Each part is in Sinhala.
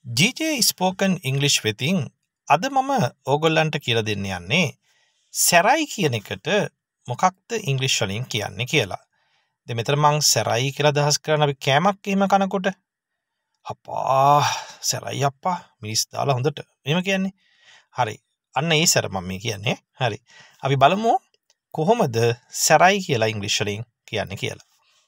GJ Spoken English වෙතින් අද මම ඕගොල්ලන්ට කියලා දෙන්න යන්නේ සැරයි කියන එකට මොකක්ද ඉංග්‍රීසි වලින් කියන්නේ කියලා. දැන් මෙතන මං සැරයි කියලා අදහස් කරන අපි කෑමක් එහෙම කනකොට අප්පා සැරයි අප්පා මිස් දාලා හොඳට එහෙම කියන්නේ. හරි. අන්න ඒ සැර මම මේ කියන්නේ. හරි. අපි බලමු කොහොමද සැරයි කියලා ඉංග්‍රීසි වලින් කියන්නේ කියලා.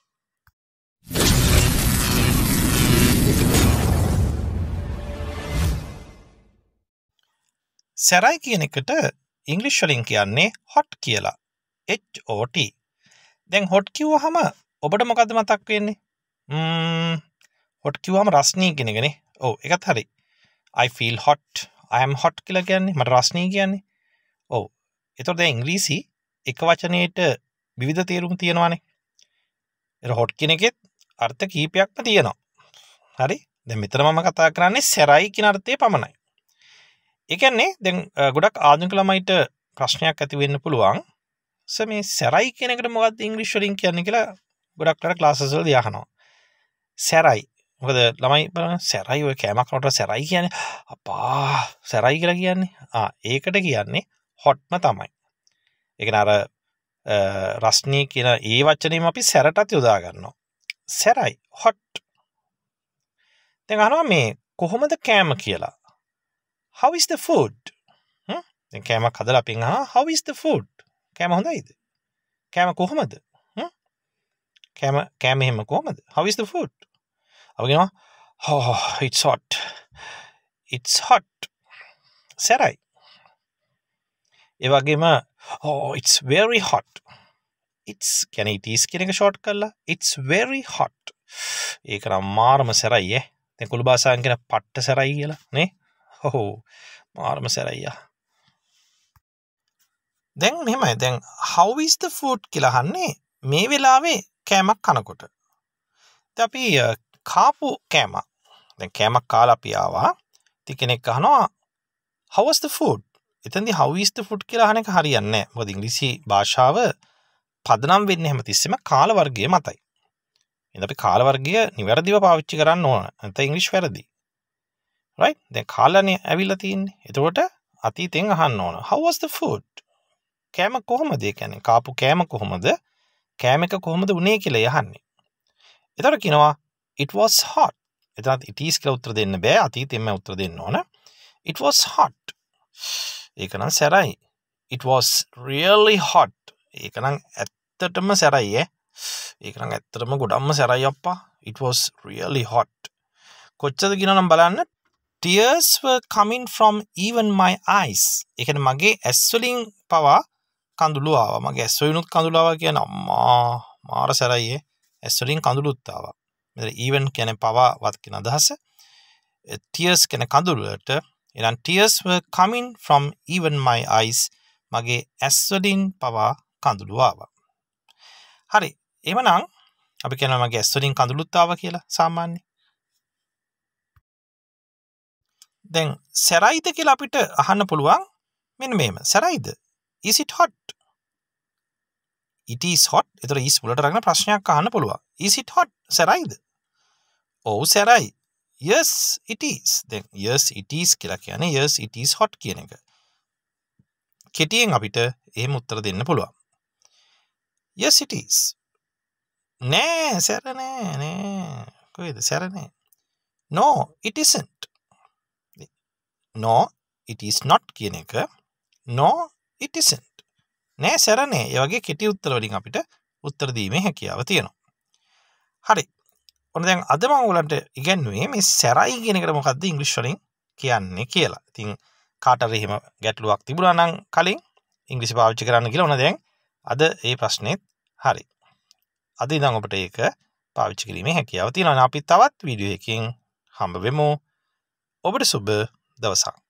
සැරයි කියන එකට ඉංග්‍රීසි වලින් කියන්නේ hot කියලා. HOT. දැන් hot කිව්වහම ඔබට මොකද්ද මතක් වෙන්නේ? hot කිව්වම රස්නී කියන එකනේ. ඔව් ඒකත් හරි. I feel hot. I am hot කියලා කියන්නේ මට රස්නී කියන්නේ. ඔව්. ඒතකොට දැන් ඉංග්‍රීසි එක වචනයේට විවිධ තේරුම් තියෙනවානේ. ඒක hot කියන එකෙත් අර්ථ කීපයක්ම තියෙනවා. හරි? දැන් මෙතන මම කතා කරන්නේ සැරයි කියන අර්ථයේ පමණයි. ඒ කියන්නේ දැන් ගොඩක් ආධුනික ළමයිට ප්‍රශ්නයක් ඇති වෙන්න පුළුවන්. මේ සැරයි කියන එකට මොකක්ද ඉංග්‍රීසි වලින් කියන්නේ කියලා ගොඩක් අය ක්ලාසස් වලදී අහනවා. සැරයි. මොකද ළමයි බලන්න සැරයි ඔය කෑමක් කනකොට සැරයි කියන්නේ අප්පා සැරයි කියලා කියන්නේ. ඒකට කියන්නේ hotම තමයි. ඒ කියන්නේ අර රස්නී කියන ඒ වචනේම අපි සැරටත් යොදා ගන්නවා. සැරයි hot. දැන් අහනවා මේ කොහොමද කෑම කියලා. How is the food? දැන් කෑමක් හදලා අපෙන් අහනවා how is the food? කෑම හොඳයිද? කෑම කොහොමද? කෑම එහෙම කොහොමද? How is the food? අපි කියනවා oh it's hot. It's hot. සැරයි. ඒ වගේම oh it's very hot. It's කියන්නේ it is කියන එක ෂෝට් කරලා it's very hot. ඒක නම් මාරම සැරයි ඈ. දැන් කුළු භාෂාවෙන් කියන පට්ට සැරයි කියලා නේ? ඔව් මාරම සැරයියා. දැන් මෙහෙමයි. දැන් how is the food කියලා අහන්නේ මේ වෙලාවේ කෑමක් කනකොට. දැන් අපි කාපු කෑම. දැන් කෑමක් කාලා අපි ආවා. ඉතින් කෙනෙක් අහනවා how was the food? එතෙන්දී how is the food කියලා අහන එක හරියන්නේ නැහැ. මොකද ඉංග්‍රීසි භාෂාව පදනම් වෙන්නේ හැමතිස්සෙම කාල වර්ගයේ මතයි. එහෙනම් අපි කාල වර්ගය නිවැරදිව පාවිච්චි කරන්න ඕන. නැත්නම් ඉංග්‍රීසි වැරදි. right? දැන් කාලනේ ඇවිල්ලා තියෙන්නේ. එතකොට අතීතෙන් අහන්න ඕන. How was the food? කෑම කොහොමද? ඒ කියන්නේ කාපු කෑම කොහොමද? කෑම එක කොහොමද උනේ කියලා යහන්නේ. එතකොට කියනවා it was hot. එතනත් it is කියලා උත්තර දෙන්න බෑ. අතීතෙන්ම උත්තර දෙන්න ඕන. It was hot. ඒක නම් සැරයි. It was really hot. ඒක නම් ඇත්තටම සැරයි ඈ. ඒක නම් ඇත්තටම ගොඩක්ම සැරයි අප්පා. It was really hot. කොච්චරද කියනනම් බලන්න. Tears were coming from even my eyes. ඒ කියන්නේ මගේ ඇස් වලින් පවා කඳුළු ආවා. මගේ ඇස් වලිනුත් කඳුළු ආවා කියන අම්මා මාර සැරයි ඇස් වලින් කඳුළුත් ආවා. මෙතන even කියන්නේ පවා වත් කියන අදහස. Tears කියන්නේ කඳුළු වලට. එහෙනම් tears were coming from even my eyes. මගේ ඇස් වලින් පවා කඳුළු ආවා. හරි. එහෙමනම් අපි කියනවා මගේ ඇස් වලින් කඳුළුත් ආවා කියලා සාමාන්‍යයෙන්. දැන් සැරයිද කියලා අපිට අහන්න පුළුවන් මෙන්න මෙහෙම. සැරයිද? Is it hot? It is hot. ඒතර is වලට රගෙන ප්‍රශ්නයක් අහන්න පුළුවන්. Is it hot? සැරයිද? ඔව් සැරයි. Yes it is. දැන් yes it is කියලා කියන්නේ yes it is hot කියන එක. කෙටියෙන් අපිට එහෙම උත්තර දෙන්න පුළුවන්. Yes it is. නෑ සැර නෑ. කොහෙද සැර නෑ. No it isn't. No it is not කියන එක. No it isn't. නෑ සැර නෑ. ඒ වගේ කෙටි උත්තර වලින් අපිට උත්තර දීමේ හැකියාව තියෙනවා. හරි. ඔන්න දැන් අද මම ඔයගලන්ට ඉගෙනුවේ මේ සැරයි කියන එකට මොකක්ද ඉංග්‍රීසි වලින් කියන්නේ කියලා. ඉතින් කාට හරි එහෙම ගැටලුවක් තිබුණා නම් කලින් ඉංග්‍රීසි පාවිච්චි කරන්න කියලා ඔන්න දැන් අද ඒ ප්‍රශ්නේත් හරි. අද ඉඳන් ඔබට ඒක පාවිච්චි කිරීමේ හැකියාව තියෙනවා. අපි තවත් වීඩියෝ එකකින් හම්බ වෙමු. ඔබට සුබ දවසක්.